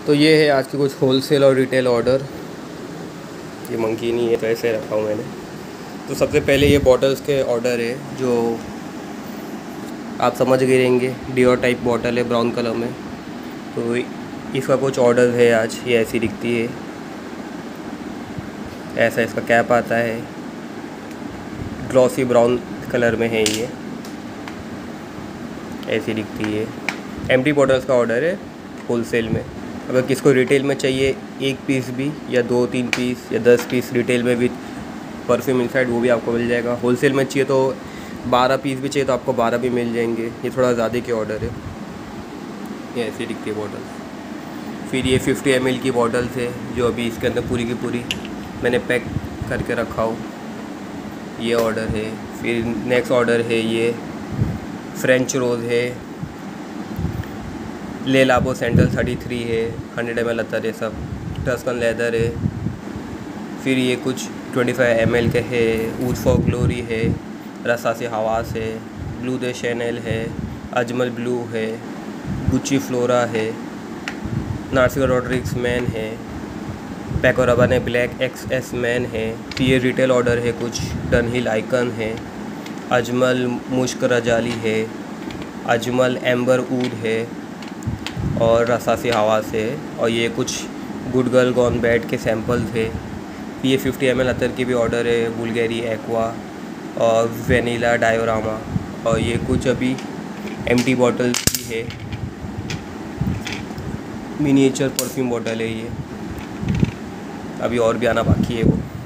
तो ये है आज की कुछ होलसेल और रिटेल ऑर्डर। ये मंकी नहीं है तो ऐसे रखा हूँ मैंने। तो सबसे पहले ये बॉटल्स के ऑर्डर है जो आप समझ गए रहेंगे, डिओर टाइप बॉटल है ब्राउन कलर में। तो इसका कुछ ऑर्डर है आज। ये ऐसी दिखती है, ऐसा इसका कैप आता है, ग्लॉसी ब्राउन कलर में है ये, ऐसी दिखती है। एम्प्टी बॉटल्स का ऑर्डर है होलसेल में। अगर किसको रिटेल में चाहिए 1 पीस भी या 2-3 पीस या 10 पीस रिटेल में विथ परफ्यूम इनसाइड, वो भी आपको मिल जाएगा। होलसेल में चाहिए तो 12 पीस भी चाहिए तो आपको 12 भी मिल जाएंगे। ये थोड़ा ज़्यादा के ऑर्डर है। ये ऐसी दिखती है बॉटल। फिर ये 50 ml की बॉटल्स है जो अभी इसके अंदर पूरी की पूरी मैंने पैक करके रखा हूँ। ये ऑर्डर है। फिर नेक्स्ट ऑर्डर है ये फ्रेंच रोज़ है, ले लाबो सेंट्रल 33 है, 100 ml अतर है, सब टस्कन लेदर है। फिर ये कुछ 25 ml के है, ऊद फॉर ग्लोरी है, रसा से हवास है, ब्लू दे शैनल है, अजमल ब्लू है, गुच्ची फ्लोरा है, नार्सिका रॉड्रिक्स मैन है, Paco Rabanne black XS man है। फिर ये रिटेल ऑर्डर है कुछ डनहिल आइकन है, अजमल मुश्क रजाली है, अजमल एम्बर ऊद है और रसासी हवास है। और ये कुछ गुड गर्ल गॉन बैड के सैम्पल्स है। ये 50 ml अतर की भी ऑर्डर है, बुल्गारी एक्वा और वेनिला डायोरामा। और ये कुछ अभी एम्प्टी बॉटल्स भी है, मिनिएचर परफ्यूम बॉटल है ये, अभी और भी आना बाकी है वो।